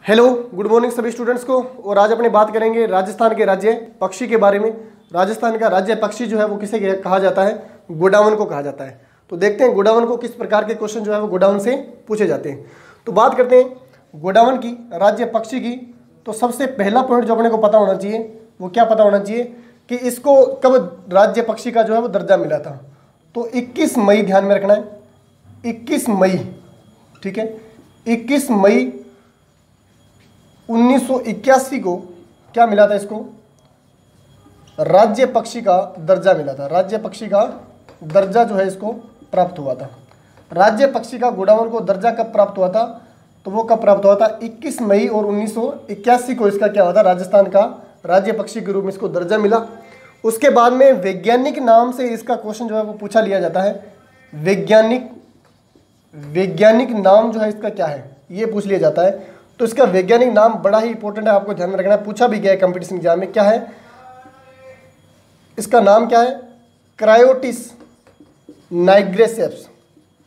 Hello, good morning सभी students को। और आज अपने बात करेंगे राजस्थान के राज्य पक्षी के बारे में। राजस्थान का राज्य पक्षी जो है वो किसे कहा जाता है? गोडावण को कहा जाता है। तो देखते हैं गोडावण को किस प्रकार के क्वेश्चन जो है वो गोडावण से पूछे जाते हैं। तो बात करते हैं गोडावण की, राज्य पक्षी की। तो सबसे पहला पॉइंट जो अपने को पता होना चाहिए वो क्या पता होना चाहिए कि इसको कब राज्य पक्षी का जो है वो दर्जा मिला था। तो 21 मई ध्यान में रखना है, 21 मई, ठीक है, 21 मई 1981 को क्या मिला था इसको? राज्य पक्षी का दर्जा मिला था। राज्य पक्षी का दर्जा जो है इसको प्राप्त हुआ था। राज्य पक्षी का गोडावण को दर्जा कब प्राप्त हुआ था? तो वो कब प्राप्त हुआ था? 21 मई और 1981 को इसका क्या हुआ था? राजस्थान का राज्य पक्षी के रूप में इसको दर्जा मिला। उसके बाद में वैज्ञानिक नाम से इसका क्वेश्चन जो है वो पूछा लिया जाता है। वैज्ञानिक नाम जो है इसका क्या है ये पूछ लिया जाता है। तो इसका वैज्ञानिक नाम बड़ा ही इंपॉर्टेंट है, आपको ध्यान में रखना है, पूछा भी गया है कंपटीशन एग्जाम में। क्या है इसका नाम? क्या है? क्रायोटिस नाइग्रेसेप्स।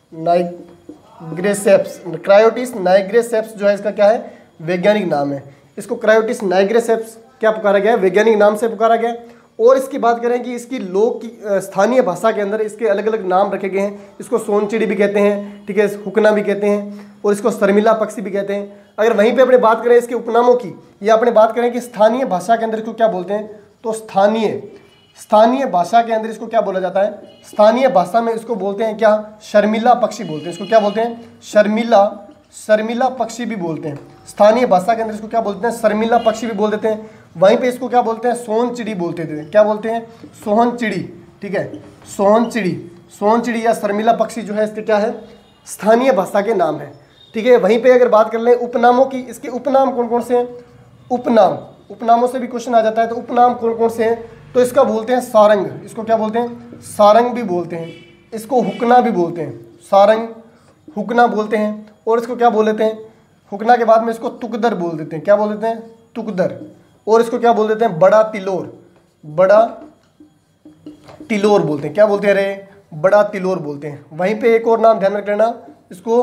क्रायोटिस नाइग्रेसेप्स जो है इसका क्या है? वैज्ञानिक नाम है। इसको क्रायोटिस नाइग्रेसेप्स क्या पुकारा गया है? वैज्ञानिक नाम से पुकारा गया है। और इसकी बात करें कि इसकी लोक की स्थानीय भाषा के अंदर इसके अलग अलग नाम रखे गए हैं। इसको सोनचिड़ी भी कहते हैं, ठीक है, हुकना भी कहते हैं, और इसको शर्मिला पक्षी भी कहते हैं। अगर वहीं पे अपने बात करें इसके उपनामों की, या अपने बात करें कि स्थानीय भाषा के अंदर इसको क्या बोलते हैं, तो स्थानीय भाषा के अंदर इसको क्या बोला जाता है? स्थानीय भाषा में इसको बोलते हैं क्या? शर्मिला पक्षी बोलते हैं। इसको क्या बोलते हैं? शर्मिला पक्षी भी बोलते हैं। स्थानीय भाषा के अंदर इसको क्या बोलते हैं? शर्मिला पक्षी भी बोल देते हैं। वहीं पे इसको क्या बोलते हैं? सोनचिड़ी बोलते थे। क्या बोलते हैं? सोहनचिड़ी, ठीक है, सोहनचिड़ी या शर्मिला पक्षी जो है इसके क्या है? स्थानीय भाषा के नाम है, ठीक है। वहीं पे अगर बात कर लें उपनामों की, इसके उपनाम कौन कौन से हैं? उपनामों से भी क्वेश्चन आ जाता है। तो उपनाम कौन कौन से हैं? तो इसका बोलते हैं सारंग। इसको क्या बोलते हैं? सारंग भी बोलते हैं। इसको हुकना भी बोलते हैं। सारंग, हुकना बोलते हैं। और इसको क्या बोल देते हैं? हुकना के बाद में इसको तुकदर बोल देते हैं। क्या बोल देते हैं? तुकदर। और इसको क्या बोल देते हैं? बड़ा तिलोर बोलते हैं। क्या बोलते हैं? अरे बड़ा तिलोर बोलते हैं। वहीं पे एक और नाम ध्यान रख लेना, इसको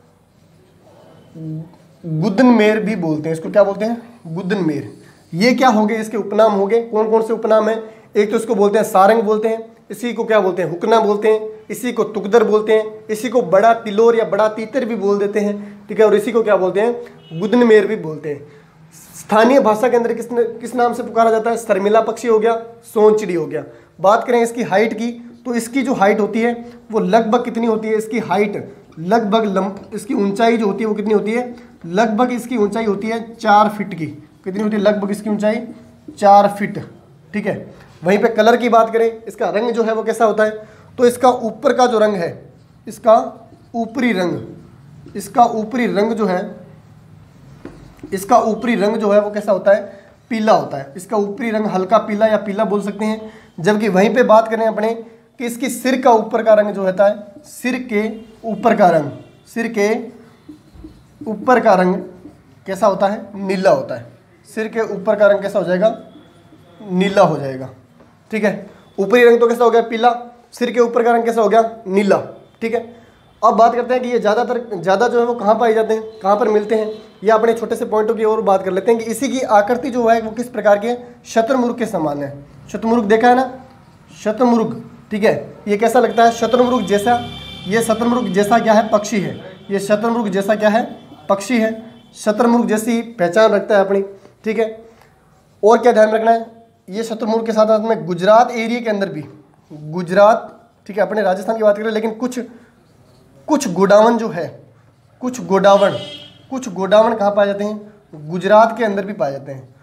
गुदनमेर भी बोलते हैं। इसको क्या बोलते हैं? गुदनमेर। ये क्या हो गए? इसके उपनाम हो गए। कौन कौन से उपनाम हैं? एक तो इसको बोलते हैं सारंग बोलते हैं, इसी को क्या बोलते हैं? हुकना बोलते हैं, इसी को तुकदर बोलते हैं, इसी को बड़ा तिलोर या बड़ा तीतर भी बोल देते हैं, ठीक है, और इसी को क्या बोलते हैं? गुदनमेर भी बोलते हैं। स्थानीय भाषा के अंदर किस नाम से पुकारा जाता है? शर्मिला पक्षी हो गया, सोनचिड़ी हो गया। बात करें इसकी हाइट की, तो इसकी जो हाइट होती है वो लगभग कितनी होती है? इसकी हाइट लगभग इसकी ऊंचाई जो होती है वो कितनी होती है? लगभग इसकी ऊंचाई होती है 4 फीट की। कितनी होती है? लगभग इसकी ऊंचाई 4 फीट, ठीक है। वहीं पे कलर की बात करें, इसका रंग जो है वो कैसा होता है? तो इसका ऊपर का जो रंग है, इसका ऊपरी रंग जो है वो कैसा होता है? पीला होता है। इसका ऊपरी रंग हल्का पीला या पीला बोल सकते हैं। जबकि वहीं पे बात करें अपने कि इसकी सिर का ऊपर का रंग जो होता है, सिर के ऊपर का रंग कैसा होता है? नीला होता है। सिर के ऊपर का रंग कैसा हो जाएगा? नीला हो जाएगा, ठीक है। ऊपरी रंग तो कैसा हो गया? पीला। सिर के ऊपर का रंग कैसा हो गया? नीला, ठीक है। अब बात करते हैं कि ये ज़्यादा जो है वो कहाँ पाए जाते हैं, कहाँ पर मिलते हैं। ये अपने छोटे से पॉइंटों की और बात कर लेते हैं कि इसी की आकृति जो है वो किस प्रकार के? शतुरमुर्ग के समान है। शतुरमुर्ग देखा है ना? शतुरमुर्ग, ठीक है। ये कैसा लगता है? शतुरमुर्ग जैसा। ये शतुरमुर्ग जैसा क्या है? पक्षी है। ये शतुरमुर्ग जैसा क्या है? पक्षी है। शतुरमुर्ग जैसी पहचान रखता है अपनी, ठीक है। और क्या ध्यान रखना है? ये शतुरमुर्ग के साथ साथ में गुजरात एरिया के अंदर भी, गुजरात, ठीक है, अपने राजस्थान की बात करें, लेकिन कुछ गोडावण जो है, कुछ गोडावण कहाँ पाए जाते हैं? गुजरात के अंदर भी पाए जाते हैं।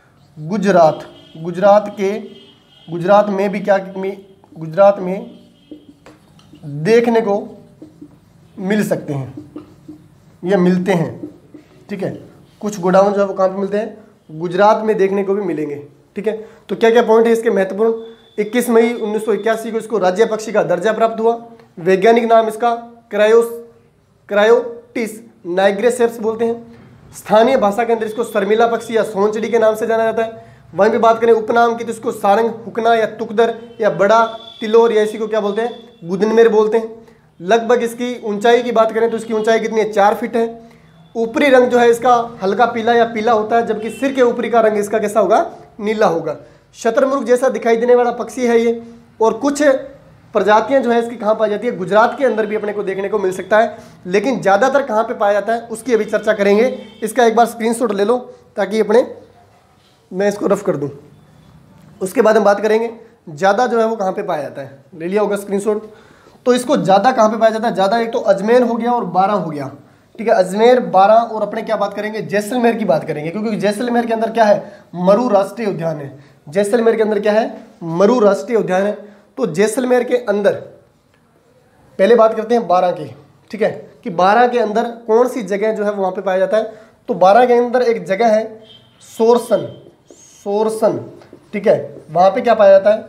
गुजरात में भी क्या, गुजरात में देखने को मिल सकते हैं, ये मिलते हैं, ठीक है। कुछ गोडावण जो है वो कहाँ पे मिलते हैं? गुजरात में देखने को भी मिलेंगे, ठीक है। तो क्या क्या पॉइंट है इसके महत्वपूर्ण? 21 मई 1981 को इसको राज्य पक्षी का दर्जा प्राप्त हुआ। वैज्ञानिक नाम इसका क्रायोटिस नाइग्रेसेप्स बोलते हैं। स्थानीय भाषा के अंदर इसको शर्मिला पक्षी या सोनचिड़ी के नाम से जाना जाता है। वहीं पे बात करें उपनाम की, तो इसको सारंग, हुकना या तुकदर या बड़ा तिलोर या इसी को क्या बोलते हैं? गुदनमेर बोलते हैं। लगभग इसकी ऊंचाई की बात करें तो इसकी ऊंचाई कितनी है? 4 फीट है। ऊपरी रंग जो है इसका हल्का पीला या पीला होता है, जबकि सिर के ऊपरी का रंग इसका कैसा होगा, नीला होगा। शतरमुर्ग जैसा दिखाई देने वाला पक्षी है ये। और कुछ प्रजातियां जो है इसकी कहाँ पाई जाती है, गुजरात के अंदर भी अपने को देखने को मिल सकता है, लेकिन ज़्यादातर कहाँ पे पाया जाता है उसकी अभी चर्चा करेंगे। इसका एक बार स्क्रीनशॉट ले लो ताकि अपने, मैं इसको रफ कर दूं, उसके बाद हम बात करेंगे ज़्यादा जो है वो कहाँ पे पाया जाता है। ले लिया होगा स्क्रीनशॉट। तो इसको ज़्यादा कहाँ पे पाया जाता है, ज़्यादा एक तो अजमेर हो गया और बारां हो गया, ठीक है, अजमेर, बारां, और अपने क्या बात करेंगे, जैसलमेर की बात करेंगे, क्योंकि जैसलमेर के अंदर क्या है, मरु राष्ट्रीय उद्यान है। जैसलमेर के अंदर क्या है, मरु राष्ट्रीय उद्यान है। तो जैसलमेर के अंदर पहले बात करते हैं बारां की, ठीक है, कि बारां के अंदर कौन सी जगह जो है वहाँ पे पाया जाता है। तो बारां के अंदर एक जगह है सोरसन, सोरसन, ठीक है, वहाँ पे क्या पाया जाता है,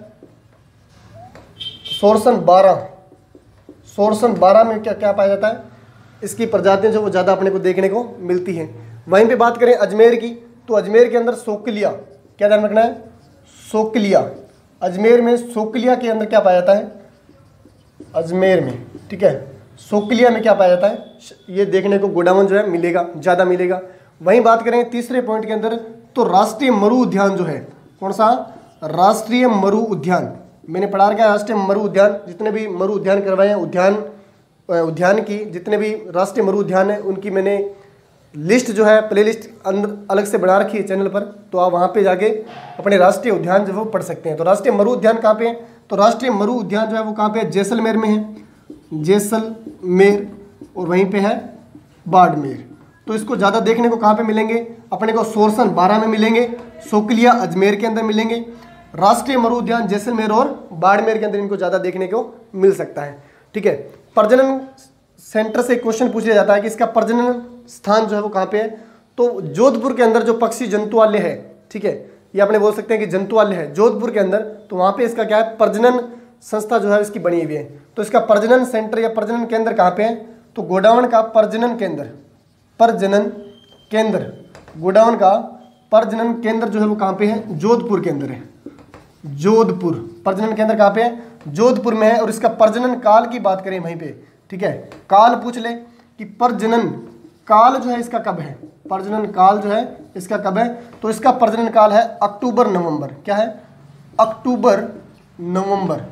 सोरसन बारां, सोरसन बारां में क्या क्या पाया जाता है, इसकी प्रजातियां जो वो ज़्यादा अपने को देखने को मिलती हैं। वहीं पे बात करें अजमेर की, तो अजमेर के अंदर सोकलिया, क्या ध्यान रखना है, सोकलिया, अजमेर में सोकलिया के अंदर क्या पाया जाता है, अजमेर में, ठीक है, सोकलिया में क्या पाया जाता है, ये देखने को गोडावन जो है मिलेगा, ज़्यादा मिलेगा। वहीं बात करें तीसरे पॉइंट के अंदर, तो राष्ट्रीय मरु उद्यान जो है, कौन सा, राष्ट्रीय मरु उद्यान, मैंने पढ़ा रखा है राष्ट्रीय मरु उद्यान, जितने भी मरु उद्यान करवाए हैं, उद्यान की जितने भी राष्ट्रीय मरु उद्यान है उनकी मैंने लिस्ट जो है प्ले लिस्ट अलग से बना रखी है चैनल पर, तो आप वहाँ पे जाके अपने राष्ट्रीय उद्यान जो वो पढ़ सकते हैं। तो राष्ट्रीय मरु उद्यान कहाँ पे है, तो राष्ट्रीय मरु उद्यान जो है वो कहाँ पे है, जैसलमेर में है, जैसलमेर, और वहीं पे है बाड़मेर। तो इसको ज़्यादा देखने को कहाँ पे मिलेंगे, अपने को सोरसन बारां में मिलेंगे, सोकलिया अजमेर के अंदर मिलेंगे, राष्ट्रीय मरु उद्यान जैसलमेर और बाड़मेर के अंदर इनको ज़्यादा देखने को मिल सकता है, ठीक है। प्रजनन सेंटर से क्वेश्चन पूछ लिया जाता है कि इसका प्रजनन स्थान जो है वो कहाँ पे है, तो जोधपुर के अंदर जो पक्षी जंतुआलय है, ठीक है, ये अपने बोल सकते हैं कि जंतुआलय है जोधपुर के अंदर, तो वहाँ पे इसका क्या है, प्रजनन संस्था जो है इसकी बनी हुई है। तो इसका प्रजनन सेंटर या प्रजनन केंद्र कहाँ पे है, तो गोडावन का प्रजनन केंद्र, प्रजनन केंद्र, गोडावन का प्रजनन केंद्र जो है वो कहाँ पे है, जोधपुर के अंदर है, जोधपुर, प्रजनन केंद्र कहाँ पे है, जोधपुर में है। और इसका प्रजनन काल की बात करें वहीं पे, ठीक है, काल पूछ ले कि प्रजनन काल जो है इसका कब है, प्रजनन काल जो है इसका कब है, तो इसका प्रजनन काल है अक्टूबर नवंबर, क्या है, अक्टूबर नवंबर,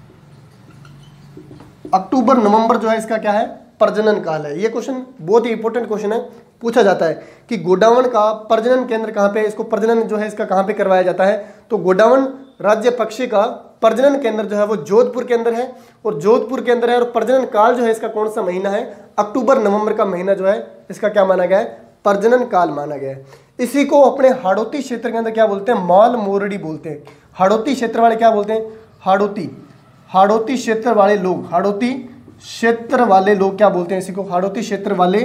अक्टूबर नवंबर जो है इसका क्या है, प्रजनन काल है। ये क्वेश्चन बहुत ही इंपॉर्टेंट क्वेश्चन है, पूछा जाता है कि गोडावन का प्रजनन केंद्र कहाँ पे है, इसको प्रजनन जो है इसका कहाँ पे करवाया जाता है, तो गोडावन राज्य पक्षी का प्रजनन केंद्र जो है वो जोधपुर के अंदर है, और जोधपुर के अंदर है। और प्रजनन काल जो है इसका कौन सा महीना है, अक्टूबर नवंबर का महीना जो है इसका क्या माना गया है, प्रजनन काल माना गया है। इसी को अपने हाड़ौती क्षेत्र के अंदर क्या बोलते हैं, माल मोरडी बोलते हैं। हाड़ौती क्षेत्र वाले क्या बोलते हैं, हाड़ौती, हाड़ौती क्षेत्र वाले लोग, हाड़ौती क्षेत्र वाले लोग क्या बोलते हैं इसी को, हाड़ौती क्षेत्र वाले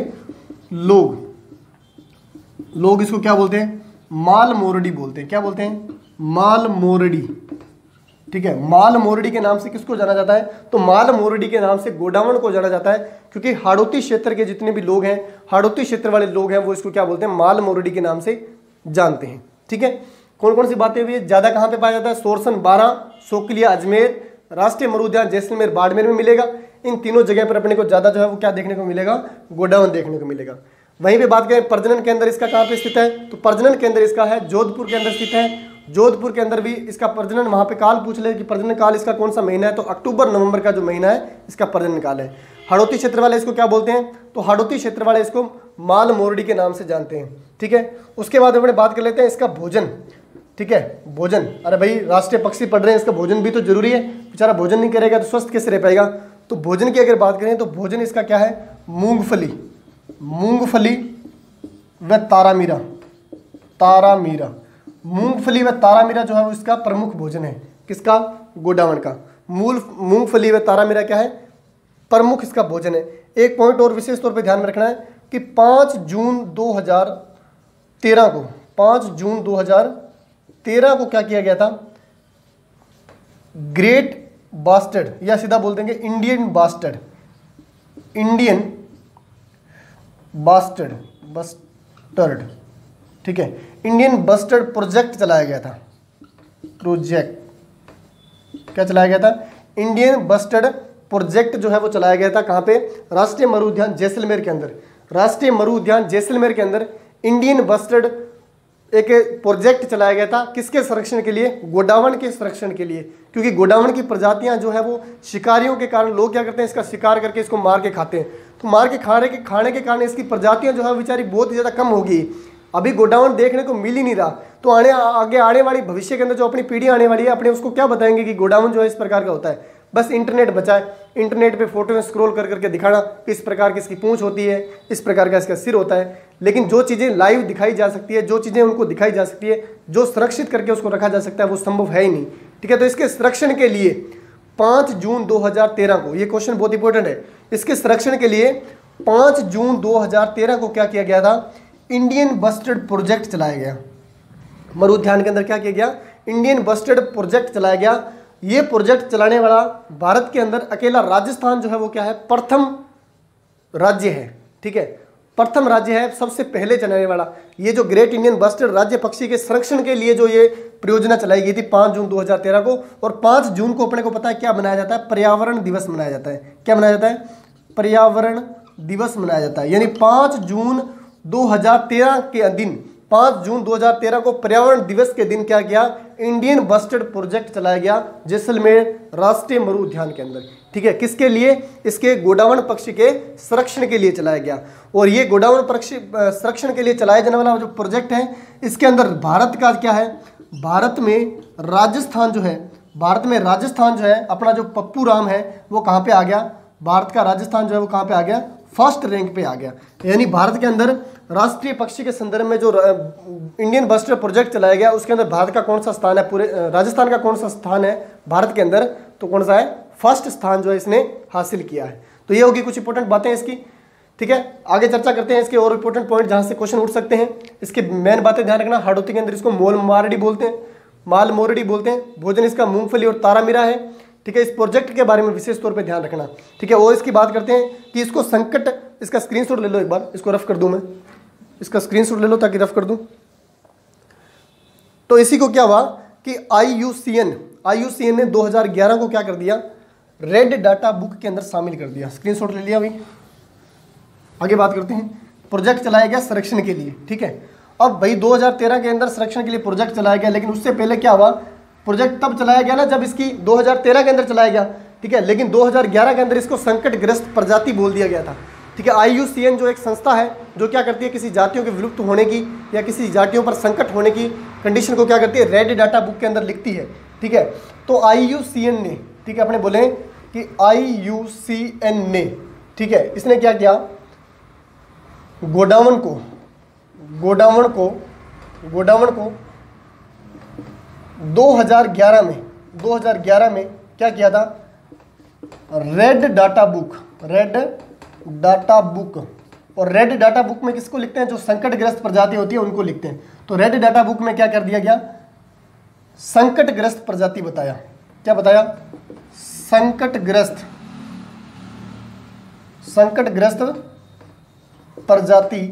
लोग इसको क्या बोलते हैं, माल मोरडी बोलते हैं। क्या बोलते हैं, माल मोरडी, ठीक है। माल मोरडी के नाम से किसको जाना जाता है, तो माल मोरडी के नाम से गोडावन को जाना जाता है, क्योंकि हाड़ौती क्षेत्र के जितने भी लोग हैं, हाड़ौती क्षेत्र वाले लोग हैं, वो इसको क्या बोलते हैं, माल मोरडी के नाम से जानते हैं, ठीक है। कौन कौन सी बातें हुई, ज्यादा कहाँ पे पाया जाता है, सोरसन बारां, सोकलिया अजमेर, राष्ट्रीय मरु उद्यान जैसलमेर बाड़मेर में मिलेगा। इन तीनों जगह पर अपने को ज्यादा जो है वो क्या देखने को मिलेगा, गोडावन देखने को मिलेगा। वहीं पे बात करें प्रजनन केंद्र इसका कहाँ पे स्थित है, तो प्रजनन केंद्र इसका है जोधपुर के अंदर स्थित है। जोधपुर के अंदर भी इसका प्रजनन, वहाँ पे काल पूछ ले कि प्रजनन काल इसका कौन सा महीना है, तो अक्टूबर नवंबर का जो महीना है इसका प्रजनन काल है। हाड़ौती क्षेत्र वाले इसको क्या बोलते हैं, तो हाड़ौती क्षेत्र वाले इसको माल मोरडी के नाम से जानते हैं, ठीक है। उसके बाद अपने बात कर लेते हैं इसका भोजन, ठीक है, भोजन। अरे भाई राष्ट्रीय पक्षी पढ़ रहे हैं, इसका भोजन भी तो जरूरी है, बेचारा भोजन नहीं करेगा तो स्वस्थ कैसे रह पाएगा। तो भोजन की अगर बात करें तो भोजन इसका क्या है, मूंगफली, मूंगफली व तारामीरा, तारामीरा, मूंगफली व तारामीरा जो है वो इसका प्रमुख भोजन है, किसका, गोडावन का। मूंगफली व तारामीरा क्या है, प्रमुख इसका भोजन है। एक पॉइंट और विशेष तौर पे ध्यान में रखना है कि 5 जून 2013 को, 5 जून 2013 को क्या किया गया था, ग्रेट बास्टर्ड, या सीधा बोल देंगे Indian bustard, Indian bustard, bustard, ठीक है, इंडियन बस्टर्ड प्रोजेक्ट चलाया गया था। प्रोजेक्ट क्या चलाया गया था, इंडियन बस्टर्ड प्रोजेक्ट जो है वो चलाया गया था, कहाँ पे, राष्ट्रीय मरु उद्यान जैसलमेर के अंदर। राष्ट्रीय मरु उद्यान जैसलमेर के अंदर इंडियन बस्टर्ड एक प्रोजेक्ट चलाया गया था। किसके संरक्षण के लिए? गोडावण के संरक्षण के लिए, क्योंकि गोडावण की प्रजातियां जो है वो शिकारियों के कारण, लोग क्या करते हैं इसका शिकार करके इसको मार के खाते हैं, तो मार के खाने के कारण इसकी प्रजातियां जो है बेचारी बहुत ही ज़्यादा कम होगी। अभी गोडावण देखने को मिल ही नहीं रहा, तो आगे आने वाली भविष्य के अंदर जो अपनी पीढ़ी आने वाली है अपने उसको क्या बताएंगे कि गोडावण जो है इस प्रकार का होता है। बस इंटरनेट बचा है, इंटरनेट पे फोटो में स्क्रॉल कर करके दिखाना किस प्रकार की इसकी पूंछ होती है, इस प्रकार का इसका सिर होता है, लेकिन जो चीज़ें लाइव दिखाई जा सकती है, जो चीज़ें उनको दिखाई जा सकती है, जो सुरक्षित करके उसको रखा जा सकता है, वो संभव है ही नहीं। ठीक है, तो इसके संरक्षण के लिए 5 जून 2013 को, ये क्वेश्चन बहुत इंपॉर्टेंट है, इसके संरक्षण के लिए 5 जून 2013 को क्या किया गया था? इंडियन बस्टर्ड प्रोजेक्ट चलाया गया। मरु उद्यान के अंदर क्या किया गया? इंडियन बस्टर्ड प्रोजेक्ट चलाया गया। ये प्रोजेक्ट चलाने वाला भारत के अंदर अकेला राजस्थान जो है वो क्या है? प्रथम राज्य है। ठीक है, प्रथम राज्य है, सबसे पहले चलाने वाला। ये जो ग्रेट इंडियन बस्टर्ड राज्य पक्षी के संरक्षण के लिए जो ये परियोजना चलाई गई थी 5 जून 2013 को, और 5 जून को अपने को पता है क्या मनाया जाता है? पर्यावरण दिवस मनाया जाता है। क्या मनाया जाता है? पर्यावरण दिवस मनाया जाता है। यानी 5 जून 2013 के दिन, 5 जून 2013 को पर्यावरण दिवस के दिन क्या किया? इंडियन बस्टर्ड प्रोजेक्ट चलाया गया जैसलमेर राष्ट्रीय मरु उद्यान के अंदर। ठीक है, किसके लिए? इसके गोडावण पक्षी के संरक्षण के लिए चलाया गया। और ये गोडावण पक्षी संरक्षण के लिए चलाया जाने वाला जो प्रोजेक्ट है, इसके अंदर भारत का क्या है? भारत में राजस्थान जो है, भारत में राजस्थान जो है अपना जो पप्पू राम है वो कहाँ पे आ गया? भारत का राजस्थान जो है वो कहाँ पे आ गया? फर्स्ट रैंक पे आ गया। यानी भारत के अंदर राष्ट्रीय पक्षी के संदर्भ में जो इंडियन बस्टर्ड प्रोजेक्ट चलाया गया उसके अंदर भारत का कौन सा स्थान है? पूरे राजस्थान का कौन सा स्थान है भारत के अंदर? तो कौन सा है? फर्स्ट स्थान जो है इसने हासिल किया है। तो ये होगी कुछ इंपॉर्टेंट बातें इसकी। ठीक है, आगे चर्चा करते हैं इसके और इंपॉर्टेंट पॉइंट जहां से क्वेश्चन उठ सकते हैं। इसके मेन बातें ध्यान रखना। हाड़ौती के अंदर इसको मोल मारडी बोलते हैं, माल मोरडी बोलते हैं। भोजन इसका मूंगफली और तारामीरा है। ठीक है, इस प्रोजेक्ट के बारे में विशेष तौर पे ध्यान रखना। ठीक है, और इसकी बात करते हैं कि इसको संकट, इसका स्क्रीनशॉट ले लो एक बार, इसको रफ कर दूं मैं, इसका स्क्रीनशॉट ले लो ताकि रफ कर दूं। तो इसी को क्या हुआ कि IUCN ने 2011 को क्या कर दिया? रेड डाटा बुक के अंदर शामिल कर दिया। स्क्रीनशॉट ले लिया भाई। आगे बात करते हैं। प्रोजेक्ट चलाया गया संरक्षण के लिए। ठीक है, अब भाई 2013 के अंदर संरक्षण के लिए प्रोजेक्ट चलाया गया, लेकिन उससे पहले क्या हुआ? प्रोजेक्ट तब चलाया गया ना जब इसकी 2013 के अंदर चलाया गया। ठीक है, लेकिन 2011 के अंदर इसको संकटग्रस्त प्रजाति बोल दिया गया था। ठीक है, IUCN जो एक संस्था है जो क्या करती है? किसी जातियों के विलुप्त होने की या किसी जातियों पर संकट होने की कंडीशन को क्या करती है? रेड डाटा बुक के अंदर लिखती है। ठीक है, तो IUCN ने, ठीक है, अपने बोले कि IUCN ने, ठीक है, इसने क्या किया? गोडावण को 2011 में क्या किया था? रेड डाटा बुक, और रेड डाटा बुक में किसको लिखते हैं? जो संकटग्रस्त प्रजाति होती है उनको लिखते हैं। तो रेड डाटा बुक में क्या कर दिया गया? संकटग्रस्त प्रजाति बताया। क्या बताया? संकटग्रस्त प्रजाति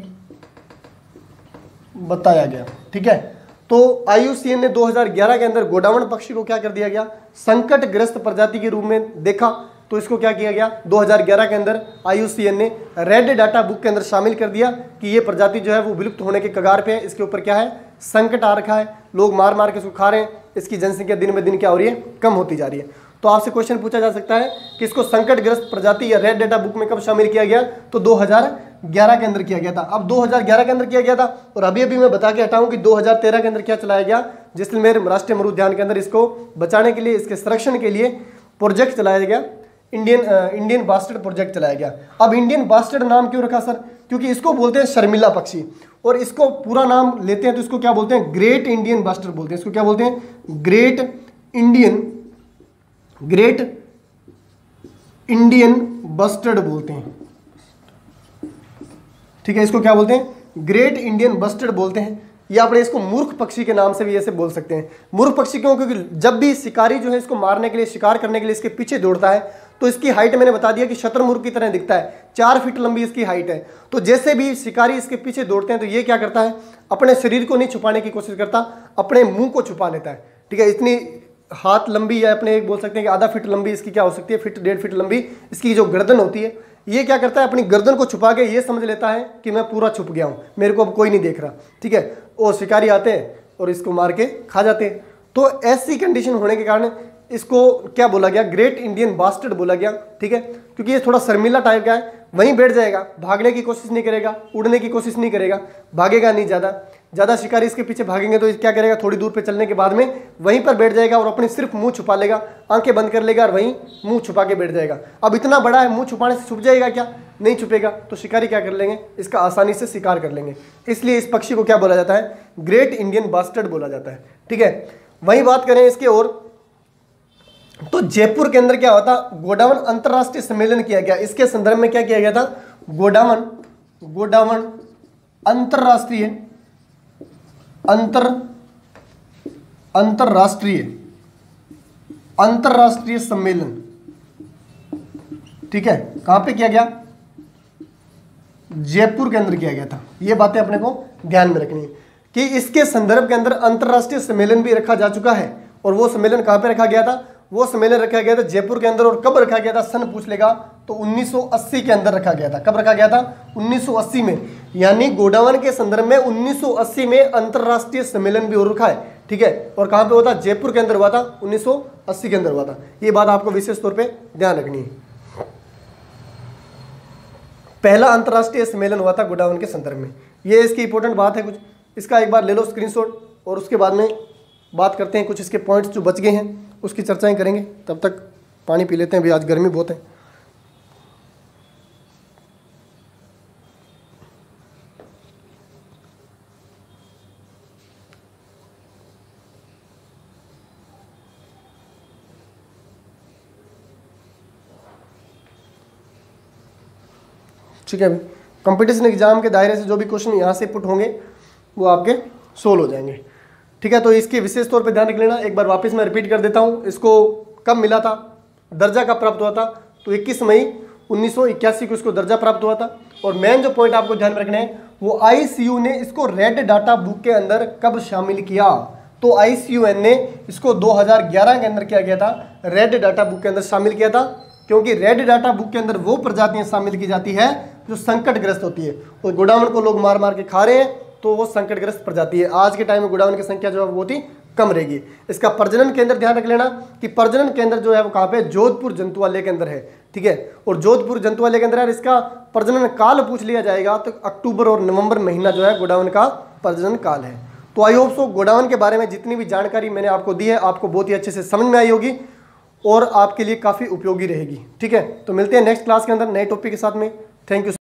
बताया गया। ठीक है, तो IUCN ने 2011 के अंदर गोडावण पक्षी को क्या कर दिया गया? संकटग्रस्त प्रजाति के रूप में देखा। तो इसको क्या किया गया? 2011 के अंदर IUCN ने रेड डाटा बुक के अंदर शामिल कर दिया कि ये प्रजाति जो है वो विलुप्त होने के कगार पे है। इसके ऊपर क्या है? संकट आ रखा है, लोग मार मार के इसको खा रहे हैं, इसकी जनसंख्या दिन में दिन क्या हो रही है? कम होती जा रही है। तो आपसे क्वेश्चन पूछा जा सकता है कि इसको संकटग्रस्त प्रजाति या रेड डाटा बुक में कब शामिल किया गया? तो 2011 के अंदर किया गया था। अब 2011 के अंदर किया गया था, और अभी मैं बता के हटाऊं कि 2013 के अंदर क्या चलाया गया? जैसलमेर राष्ट्रीय मरु उद्यान के अंदर इसको बचाने के लिए, इसके संरक्षण के लिए प्रोजेक्ट चलाया गया, इंडियन बास्टर्ड प्रोजेक्ट चलाया गया। अब इंडियन बास्टर्ड नाम क्यों रखा सर? क्योंकि इसको बोलते हैं शर्मिला पक्षी, और इसको पूरा नाम लेते हैं तो इसको क्या बोलते हैं? ग्रेट इंडियन बास्टर्ड बोलते हैं। इसको क्या बोलते हैं? ग्रेट इंडियन बस्टर्ड बोलते हैं। ठीक है, इसको क्या बोलते हैं? ग्रेट इंडियन बस्टर्ड बोलते हैं, या अपने इसको मूर्ख पक्षी के नाम से भी ऐसे बोल सकते हैं। मूर्ख पक्षी क्यों? क्योंकि जब भी शिकारी जो है इसको मारने के लिए, शिकार करने के लिए इसके पीछे दौड़ता है तो इसकी हाइट मैंने बता दिया कि शतुरमुर्ग की तरह दिखता है, 4 फीट लंबी इसकी हाइट है। तो जैसे भी शिकारी इसके पीछे दौड़ते हैं तो ये क्या करता है? अपने शरीर को नहीं छुपाने की कोशिश करता, अपने मुंह को छुपा लेता है। ठीक है, इतनी हाथ लंबी, या अपने एक बोल सकते हैं कि आधा फीट लंबी इसकी क्या हो सकती है? फीट 1.5 फीट लंबी इसकी जो गर्दन होती है, ये क्या करता है, अपनी गर्दन को छुपा के ये समझ लेता है कि मैं पूरा छुप गया हूँ, मेरे को अब कोई नहीं देख रहा, ठीक है। और शिकारी आते हैं और इसको मार के खा जाते हैं। तो ऐसी कंडीशन होने के कारण इसको क्या बोला गया, ग्रेट इंडियन बास्टर्ड बोला गया, ठीक है। क्योंकि ये थोड़ा शर्मिला टाइप का है, वहीं बैठ जाएगा, भागने की कोशिश नहीं करेगा, उड़ने की कोशिश नहीं करेगा, भागेगा नहीं, ज़्यादा शिकारी इसके पीछे भागेंगे तो क्या करेगा, थोड़ी दूर पे चलने के बाद में वहीं पर बैठ जाएगा और अपनी सिर्फ मुंह छुपा लेगा, आंखें बंद कर लेगा और वहीं मुंह छुपा के बैठ जाएगा। अब इतना बड़ा है, मुंह छुपाने से छुप जाएगा क्या, नहीं छुपेगा। तो शिकारी क्या कर लेंगे, इसका आसानी से शिकार कर लेंगे। इसलिए इस पक्षी को क्या बोला जाता है, ग्रेट इंडियन बास्टर्ड बोला जाता है, ठीक है। वहीं बात करें इसके और, तो जयपुर के अंदर क्या होता, गोडावण अंतरराष्ट्रीय सम्मेलन किया गया। इसके संदर्भ में क्या किया गया था, गोडावण अंतरराष्ट्रीय सम्मेलन, ठीक है। कहां पे किया गया, जयपुर के अंदर किया गया था। ये बातें अपने को ध्यान में रखनी है कि इसके संदर्भ के अंदर अंतरराष्ट्रीय सम्मेलन भी रखा जा चुका है। और वो सम्मेलन कहां पे रखा गया था, वो सम्मेलन रखा गया था जयपुर के अंदर। और कब रखा गया था, सन पूछ लेगा तो 1980 के अंदर रखा गया था। कब रखा गया था, 1980 में। यानी गोडावण के संदर्भ में 1980 में अंतरराष्ट्रीय सम्मेलन भी हो रखा है, ठीक है। और कहां पे हुआ था, जयपुर के अंदर हुआ था, 1980 के अंदर हुआ था। ये बात आपको विशेष तौर पर ध्यान रखनी है। पहला अंतरराष्ट्रीय सम्मेलन हुआ था गोडावण के संदर्भ में। ये इसकी इंपॉर्टेंट बात है कुछ, इसका एक बार ले लो स्क्रीनशॉट, और उसके बाद में बात करते हैं कुछ इसके पॉइंट्स जो बच गए हैं उसकी चर्चाएं करेंगे। तब तक पानी पी लेते हैं, अभी आज गर्मी बहुत है। ठीक है, कंपटीशन एग्जाम के दायरे से जो भी क्वेश्चन यहाँ से पुट होंगे वो आपके सोल्व हो जाएंगे, ठीक है। तो इसके विशेष तौर पे ध्यान रख लेना। एक बार वापस मैं रिपीट कर देता हूँ। इसको कब मिला था, दर्जा कब प्राप्त हुआ था, तो 21 मई 1981 को इसको दर्जा प्राप्त हुआ था। और मेन जो पॉइंट आपको ध्यान में रखना है, वो ICU ने इसको रेड डाटा बुक के अंदर कब शामिल किया, तो ICUN ने इसको 2011 के अंदर क्या किया था, रेड डाटा बुक के अंदर शामिल किया था। क्योंकि रेड डाटा बुक के अंदर वो प्रजातियां शामिल की जाती है जो संकटग्रस्त होती है। और गोडावण को लोग मार मार के खा रहे हैं, तो वो संकटग्रस्त प्रजाति है। आज के टाइम में गोडावण की संख्या जो है बहुत ही कम रहेगी। इसका प्रजनन केंद्र ध्यान रख लेना कि प्रजनन केंद्र जो है वो कहाँ पे, जोधपुर जंतुआलय के अंदर है, ठीक है। और जोधपुर जंतुआलय के अंदर है। इसका प्रजनन काल पूछ लिया जाएगा तो अक्टूबर और नवंबर महीना जो है गोडावण का प्रजनन काल है। तो आई होप सो गोडावण के बारे में जितनी भी जानकारी मैंने आपको दी है आपको बहुत ही अच्छे से समझ में आई होगी और आपके लिए काफ़ी उपयोगी रहेगी, ठीक है। तो मिलते हैं नेक्स्ट क्लास के अंदर नए टॉपिक के साथ में। Thank you.